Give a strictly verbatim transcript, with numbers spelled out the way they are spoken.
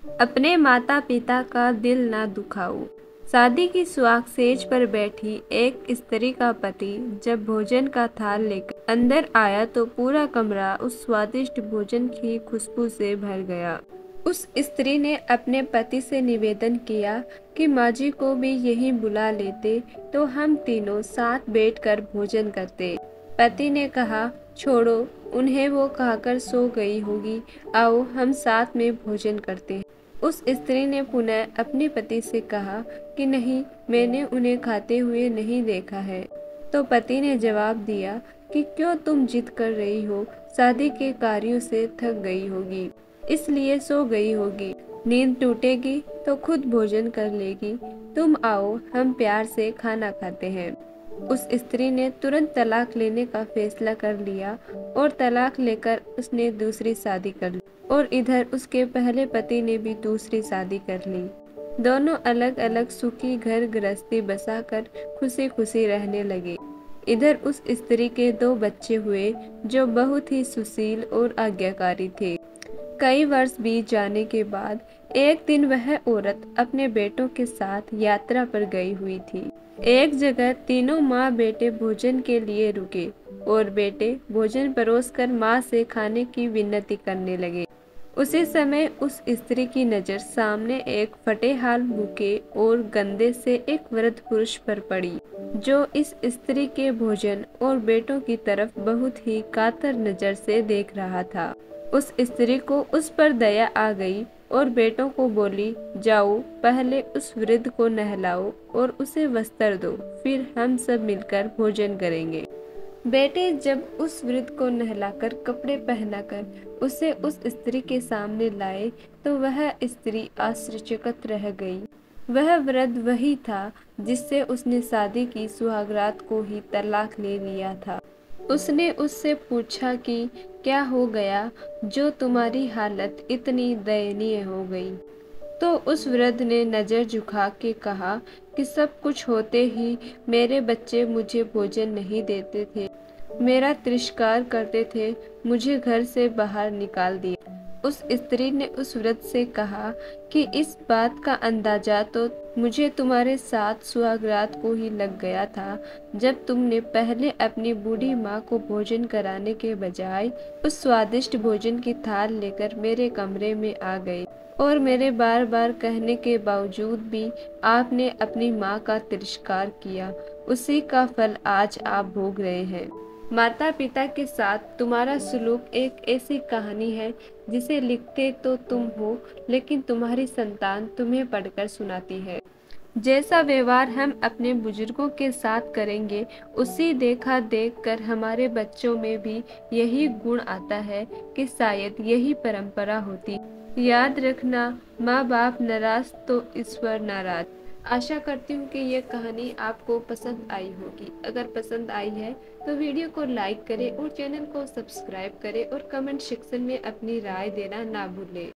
अपने माता पिता का दिल ना दुखाओ। शादी की सुहाग सेज पर बैठी एक स्त्री का पति जब भोजन का थाल लेकर अंदर आया तो पूरा कमरा उस स्वादिष्ट भोजन की खुशबू से भर गया। उस स्त्री ने अपने पति से निवेदन किया कि माँ जी को भी यहीं बुला लेते तो हम तीनों साथ बैठकर भोजन करते। पति ने कहा, छोड़ो उन्हें, वो खाकर सो गई होगी, आओ हम साथ में भोजन करते हैं। उस स्त्री ने पुनः अपने पति से कहा कि नहीं, मैंने उन्हें खाते हुए नहीं देखा है। तो पति ने जवाब दिया कि क्यों तुम जिद कर रही हो, शादी के कार्यों से थक गई होगी, इसलिए सो गई होगी, नींद टूटेगी तो खुद भोजन कर लेगी, तुम आओ हम प्यार से खाना खाते हैं। उस स्त्री ने तुरंत तलाक लेने का फैसला कर लिया और तलाक लेकर उसने दूसरी शादी कर ली और इधर उसके पहले पति ने भी दूसरी शादी कर ली। दोनों अलग अलग सुखी घर गृहस्थी बसाकर खुशी खुशी रहने लगे। इधर उस स्त्री के दो बच्चे हुए जो बहुत ही सुशील और आज्ञाकारी थे। कई वर्ष बीत जाने के बाद एक दिन वह औरत अपने बेटों के साथ यात्रा पर गई हुई थी। एक जगह तीनों माँ बेटे भोजन के लिए रुके और बेटे भोजन परोसकर माँ से खाने की विनती करने लगे। उसी समय उस स्त्री की नज़र सामने एक फटे हाल भूखे और गंदे से एक वृद्ध पुरुष पर पड़ी, जो इस स्त्री के भोजन और बेटों की तरफ बहुत ही कातर नज़र से देख रहा था। उस स्त्री को उस पर दया आ गई और बेटों को बोली, जाओ पहले उस वृद्ध को नहलाओ और उसे वस्त्र दो, फिर हम सब मिलकर भोजन करेंगे। बेटे जब उस वृद्ध को नहलाकर कपड़े पहनाकर उसे उस स्त्री के सामने लाए तो वह स्त्री आश्चर्यचकित रह गई। वह वृद्ध वही था जिससे उसने शादी की सुहागरात को ही तलाक ले लिया था। उसने उससे पूछा कि क्या हो गया जो तुम्हारी हालत इतनी दयनीय हो गई। तो उस वृद्ध ने नज़र झुका के कहा कि सब कुछ होते ही मेरे बच्चे मुझे भोजन नहीं देते थे, मेरा तिरस्कार करते थे, मुझे घर से बाहर निकाल दिया। उस स्त्री ने उस वृद्ध से कहा कि इस बात का अंदाजा तो मुझे तुम्हारे साथ सुहागरात को ही लग गया था, जब तुमने पहले अपनी बूढ़ी माँ को भोजन कराने के बजाय उस स्वादिष्ट भोजन की थाल लेकर मेरे कमरे में आ गए और मेरे बार बार कहने के बावजूद भी आपने अपनी माँ का तिरस्कार किया। उसी का फल आज आप भोग रहे हैं। माता पिता के साथ तुम्हारा सलूक एक ऐसी कहानी है जिसे लिखते तो तुम हो, लेकिन तुम्हारी संतान तुम्हें पढ़कर सुनाती है। जैसा व्यवहार हम अपने बुजुर्गों के साथ करेंगे, उसी देखा देख कर हमारे बच्चों में भी यही गुण आता है कि शायद यही परंपरा होती। याद रखना, माँ बाप नाराज तो ईश्वर नाराज। आशा करती हूँ कि यह कहानी आपको पसंद आई होगी। अगर पसंद आई है तो वीडियो को लाइक करें और चैनल को सब्सक्राइब करें और कमेंट सेक्शन में अपनी राय देना ना भूलें।